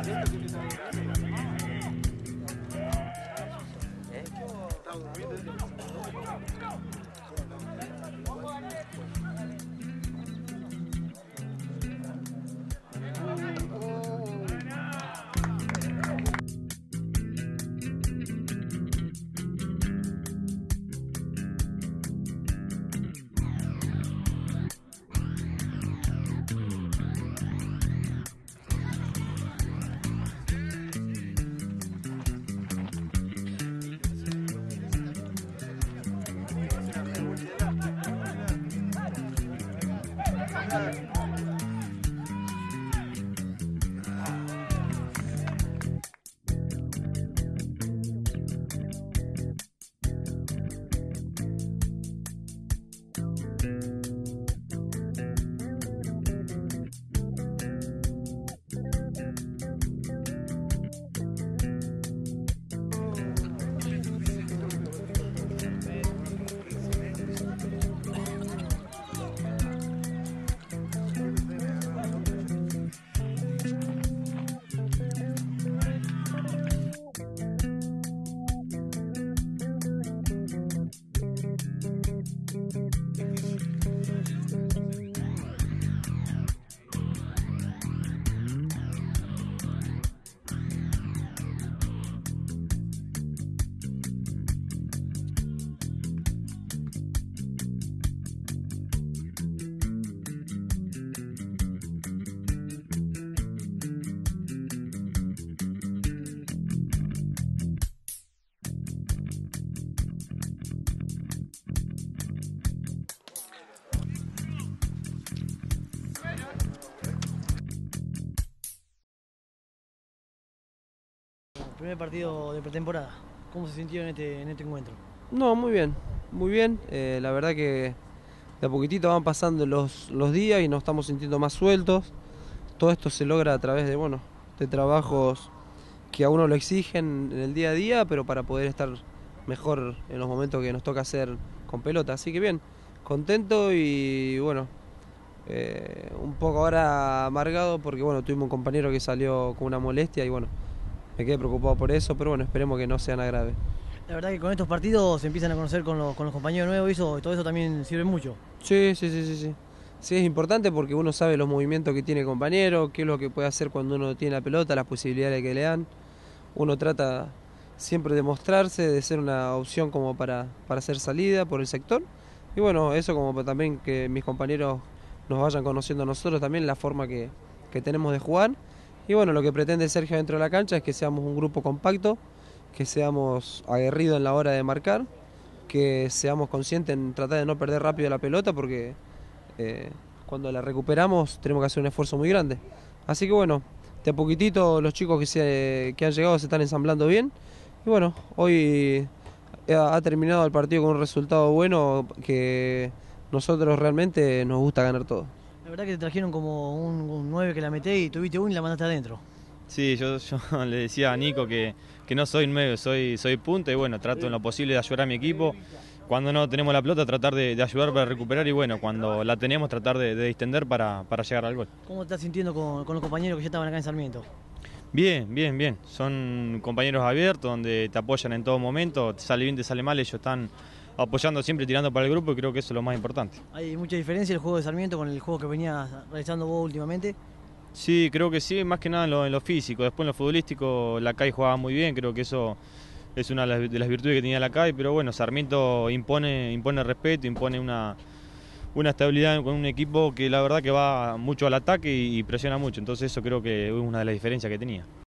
Primer partido de pretemporada, ¿cómo se sintió en este encuentro? No, muy bien, muy bien. La verdad que de a poquitito van pasando los días y nos estamos sintiendo más sueltos. Todo esto se logra a través de, bueno, de trabajos que a uno lo exigen en el día a día, pero para poder estar mejor en los momentos que nos toca hacer con pelota. Así que bien, contento y bueno, un poco ahora amargado porque bueno, tuvimos un compañero que salió con una molestia y bueno, me quedé preocupado por eso, pero bueno, esperemos que no sea nada grave. La verdad que con estos partidos se empiezan a conocer con los compañeros nuevos y todo eso también sirve mucho. Sí. Sí, es importante porque uno sabe los movimientos que tiene el compañero, qué es lo que puede hacer cuando uno tiene la pelota, las posibilidades que le dan. Uno trata siempre de mostrarse, de ser una opción como para hacer salida por el sector. Y bueno, eso como también que mis compañeros nos vayan conociendo a nosotros también, la forma que tenemos de jugar. Y bueno, lo que pretende Sergio dentro de la cancha es que seamos un grupo compacto, que seamos aguerridos en la hora de marcar, que seamos conscientes en tratar de no perder rápido la pelota porque cuando la recuperamos tenemos que hacer un esfuerzo muy grande. Así que bueno, de a poquitito los chicos que han llegado se están ensamblando bien. Y bueno, hoy ha terminado el partido con un resultado bueno que nosotros realmente nos gusta ganar todo. La verdad que te trajeron como un 9 que la meté y tuviste uno y la mandaste adentro. Sí, yo le decía a Nico que no soy 9, soy punta y bueno, trato en lo posible de ayudar a mi equipo. Cuando no tenemos la pelota, tratar de ayudar para recuperar y bueno, cuando la tenemos, tratar de distender para llegar al gol. ¿Cómo te estás sintiendo con los compañeros que ya estaban acá en Sarmiento? Bien. Son compañeros abiertos donde te apoyan en todo momento, te sale bien, te sale mal, ellos están apoyando siempre, tirando para el grupo y creo que eso es lo más importante. ¿Hay mucha diferencia el juego de Sarmiento con el juego que venías realizando vos últimamente? Sí, creo que sí, más que nada en lo físico. Después en lo futbolístico la CAI jugaba muy bien, creo que eso es una de las virtudes que tenía la CAI, pero bueno, Sarmiento impone respeto, impone una estabilidad con un equipo que la verdad que va mucho al ataque y presiona mucho, entonces eso creo que es una de las diferencias que tenía.